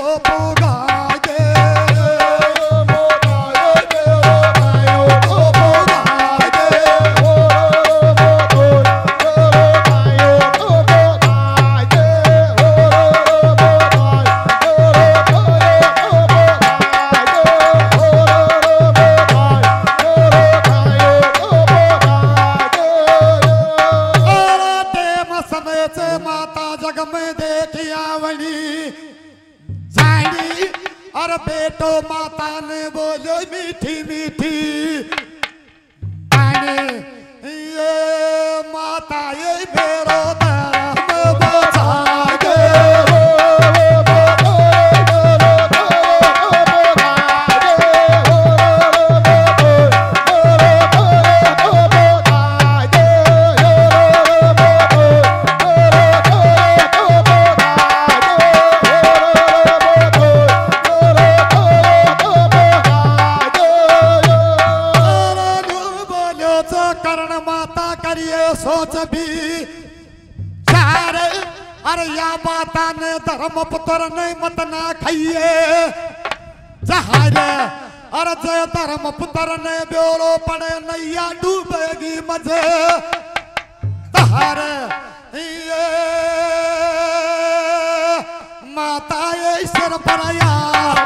और बेटो माता ने बोलो मीठी मीठी ये माता ये मेरो धर्म बचाए सोच भी सारे अरे या माता ने धर्म पुत्र ने मत ना खाइए जहारे अरे जय धर्म पुत्र ने ब्योरो पड़े नैया डूबेगी मजे तहारे ये माता ये सिर पर याद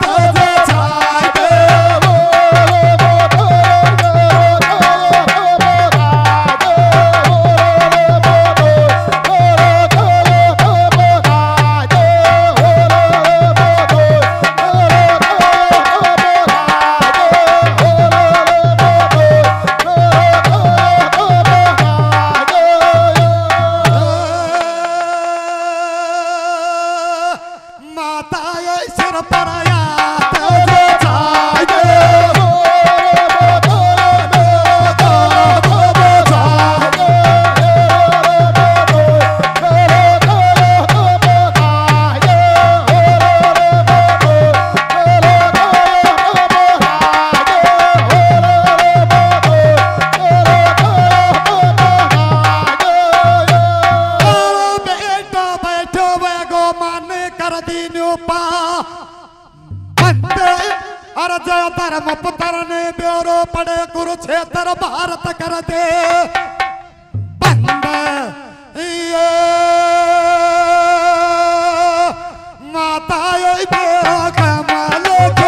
धर्म पुत्र ने ब्योरो पड़े कुरुक्षेत्र भारत कर दे बंद ये माता ये ब्योरो कमल के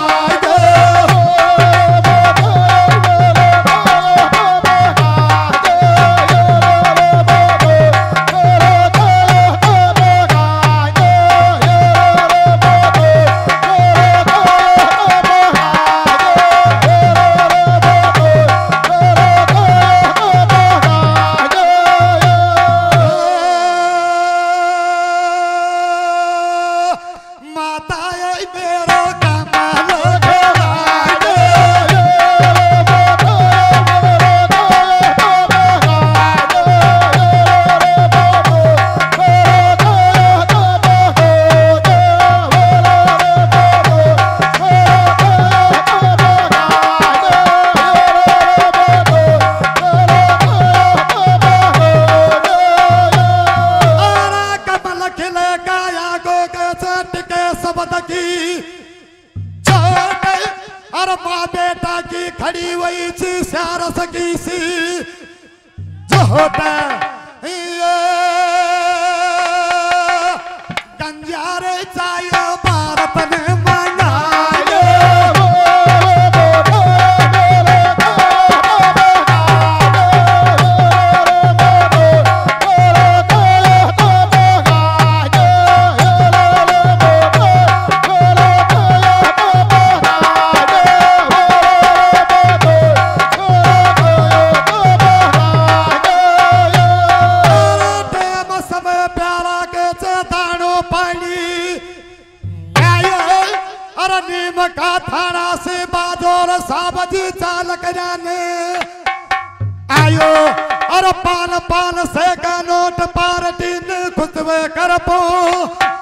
माँ बेटा की खड़ी हुई सी सारस की सी जो होता ये गंजारे चाहिए भारत ने का थाना से बाजोर साबजी चालक जाने आयो और पान पान से का नोट पार्टी ने खुशबे कर पो